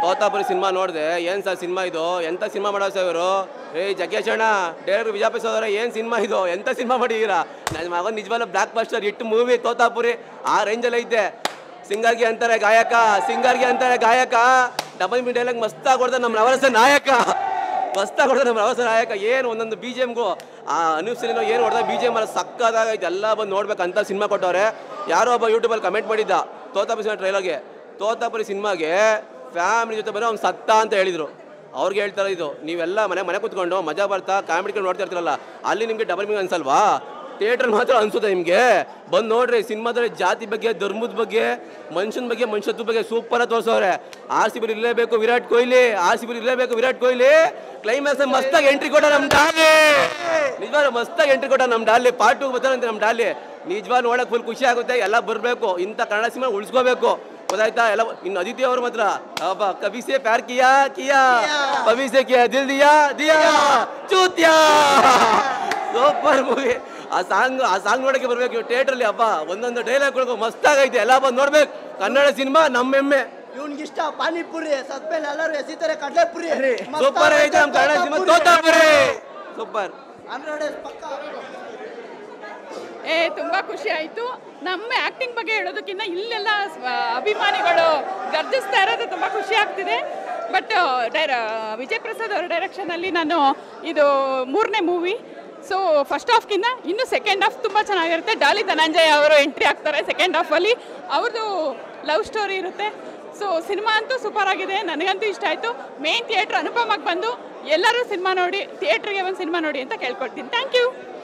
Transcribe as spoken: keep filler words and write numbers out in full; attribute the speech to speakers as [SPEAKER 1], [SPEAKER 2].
[SPEAKER 1] Totapuri cinema ನೋಡಿದೆ. ಏನು sir cinema ಇದು, ಎಂಥ ಸಿನಿಮಾ ಮಾಡೋ ಸರ್ ಇವರು? ಏ ಜಗ್ಗೇಶ್ ಅಣ್ಣ, ಡೈರೆಕ್ಟರ್ ವಿಜಯ ಪ್ರಸಾದ್ ಅವರ ಏನು ಸಿನಿಮಾ ಇದು, ಎಂಥ ಸಿನಿಮಾ ಮಾಡಿದ್ದೀರಾ? ನನ್ನ ಮಗ ನಿಜವಾಗ್ಲೂ blockbuster hit movie Thothapuri ಆ ರೇಂಜಲ್ಲಿ ಐತೆ. ಸಿಂಗರ್ಗೆ ಅಂತಾರೆ ಗಾಯಕ, ಸಿಂಗರ್ಗೆ ಅಂತಾರೆ ಗಾಯಕ. ಡಬಲ್ ಮೀ ಡೈಲಾಗ್ ಮಸ್ತಾಗಿ ಕೊಡ್ತಾರೆ ನಮ್ಮ ನವರಸ ನಾಯಕ, ಮಸ್ತಾಗಿ ಕೊಡ್ತಾರೆ ನಮ್ಮ ನವರಸ ನಾಯಕ. ಏನು ಒಂದೊಂದು ಬಿ ಜಿ ಎಮ್ಗೂ ಆ ಅನೂಪ್ ಸಿನಿಮಾ ಏನು ಹೊಡೆದ ಬಿ ಜಿ ಎಮ್ ಅಲ್ಲಿ ಸಕ್ಕದಾಗೈತೆ. ಎಲ್ಲ ಬಂದು ನೋಡ್ಬೇಕಂತ ಸಿನಿಮಾ ಕೊಟ್ಟವ್ರೆ. ಯಾರೋ ಒಬ್ಬ ಯೂಟ್ಯೂಬಲ್ಲಿ ಕಮೆಂಟ್ ಮಾಡಿದ್ದ ತೋತಾಪುರಿ ಸಿನಿಮಾ ಟ್ರೈಲರ್ಗೆ, ತೋತಾಪುರಿ ಸಿನಿಮಾಗೆ ಫ್ಯಾಮಿಲಿ ಜೊತೆ ಬರೋ ಅವ್ನು ಸತ್ತ ಅಂತ ಹೇಳಿದರು. ಅವ್ರಿಗೆ ಹೇಳ್ತಾರೆ ಇದು ನೀವೆಲ್ಲ ಮನೆ ಮನೆ ಕೂತ್ಕೊಂಡು ಮಜಾ ಬರ್ತಾ ಕಾಮಿಡಿ ನೋಡ್ತಾ ಇರ್ತೀರಲ್ಲ, ಅಲ್ಲಿ ನಿಮಗೆ ಡಬಲ್ ಮೀನಿಂಗ್ ಅನ್ಸಲ್ವಾ? ಥಿಯೇಟ್ರಲ್ಲಿ ಮಾತ್ರ ಅನ್ಸುತ್ತೆ ನಿಮಗೆ. ಬಂದು ನೋಡ್ರಿ ಸಿನಿಮಾದಲ್ಲಿ ಜಾತಿ ಬಗ್ಗೆ, ಧರ್ಮದ ಬಗ್ಗೆ, ಮನುಷ್ಯನ ಬಗ್ಗೆ, ಮನುಷ್ಯತ್ವ ಬಗ್ಗೆ ಸೂಪರಾಗಿ ತೋರಿಸೋರೆ. ಆರ್ ಸಿ ಬಿ ಇರಲೇಬೇಕು Virat Kohli, R C B ಇರಲೇಬೇಕು ವಿರಾಟ್ ಕೊಹ್ಲಿ. ಕ್ಲೈಮ್ಯಾಕ್ಸ್ ಮಸ್ತಾಗಿ ಎಂಟ್ರಿ ಕೊಟ್ಟ ನಮ್ಮ ಡಾಲಿ, ನಿಜವಾಗ್ಲೂ ಮಸ್ತಾಗಿ ಎಂಟ್ರಿ ಕೊಟ್ಟ ನಮ್ಮ ಡಾಲಿ. ಪಾರ್ಟ್ ಟು ಬರ್ತಾರಂತೆ ನಮ್ಮ ಡಾಲಿ. ನಿಜವಾಗ್ಲೂ ನೋಡಕ್ಕೆ ಫುಲ್ ಖುಷಿ ಆಗುತ್ತೆ. ಎಲ್ಲ ಬರಬೇಕು, ಇಂಥ ಕನ್ನಡ ಸಿನಿಮಾ ಉಳಿಸ್ಕೋಬೇಕು, ಗೊತ್ತಾಯ್ತಾ? ಎಲ್ಲ ಇನ್ನು ಅದಿತಿ ಅವ್ರು ಮಾತ್ರ ಅಬ್ಬ ಕಬಿ ಸೆ ಪ್ಯಾರ್ ಕಿಯಾ ಕಿಯಾ ಕಬಿ ಸೆ ಕಿಯಾ ದಿಲ್ ದಿಯಾ ದಿಯಾ ಚೂತ್ಯಾ. Super movie. ಆ ಸಾಂಗ್ ಆ ಸಾಂಗ್ ನೋಡಕ್ಕೆ ಬರ್ಬೇಕು ಥಿಯೇಟ್ರಲ್ಲಿ. ಹಬ್ಬ ಒಂದೊಂದು ಡೈಲಾಗ್ ಮಸ್ತಾಗೈತೆ. ಎಲ್ಲ ಬಂದು ನೋಡ್ಬೇಕು. ಕನ್ನಡ ಸಿನಿಮಾ ನಮ್ಮ ಹೆಮ್ಮೆ.
[SPEAKER 2] ಇವ್ನಿಗಿಷ್ಟ ಪಾನಿಪುರಿ, ಸತ್ಮೇಲೆ ಎಲ್ಲರೂ ಎಸಿತಾರೆ ಕಡಲೆಪುರಿ.
[SPEAKER 1] ಸೂಪರ್ ಐತೆ ನಮ್ಮ ಕನ್ನಡ ಸಿನಿಮಾ ತೋತಾಪುರಿ. ಸೂಪರ್.
[SPEAKER 3] ಏ ತುಂಬ ಖುಷಿ ಆಯಿತು. ನಮ್ಮ ಆ್ಯಕ್ಟಿಂಗ್ ಬಗ್ಗೆ ಹೇಳೋದಕ್ಕಿಂತ ಇಲ್ಲೆಲ್ಲ ಅಭಿಮಾನಿಗಳು ಗರ್ಜಿಸ್ತಾ ಇರೋದು ತುಂಬ ಖುಷಿ ಆಗ್ತಿದೆ. ಬಟ್ ಡೈರ ವಿಜಯ್ ಪ್ರಸಾದ್ ಅವರ ಡೈರೆಕ್ಷನಲ್ಲಿ ನಾನು ಇದು ಮೂರನೇ ಮೂವಿ. ಸೊ ಫಸ್ಟ್ ಹಾಫ್ಗಿಂತ ಇನ್ನು ಸೆಕೆಂಡ್ ಹಾಫ್ ತುಂಬ ಚೆನ್ನಾಗಿರುತ್ತೆ. ಡಾಲಿ ಧನಂಜಯ ಅವರು ಎಂಟ್ರಿ ಆಗ್ತಾರೆ ಸೆಕೆಂಡ್ ಹಾಫಲ್ಲಿ. ಅವ್ರದ್ದು ಲವ್ ಸ್ಟೋರಿ ಇರುತ್ತೆ. ಸೊ ಸಿನಿಮಾ ಅಂತೂ ಸೂಪರ್ ಆಗಿದೆ, ನನಗಂತೂ ಇಷ್ಟ ಆಯಿತು. ಮೇನ್ ಥಿಯೇಟ್ರ್ ಅನುಪಮಾಗಿ ಬಂದು ಎಲ್ಲರೂ ಸಿನಿಮಾ ನೋಡಿ ಥಿಯೇಟ್ರಿಗೆ ಒಂದು ಸಿನಿಮಾ ನೋಡಿ ಅಂತ ಕೇಳ್ಕೊಳ್ತೀನಿ. Thank you.